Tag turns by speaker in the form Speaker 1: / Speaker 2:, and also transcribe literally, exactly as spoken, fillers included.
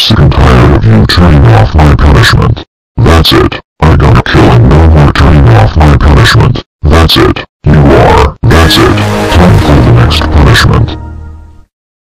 Speaker 1: sick and tired of you turning off my punishment. That's it.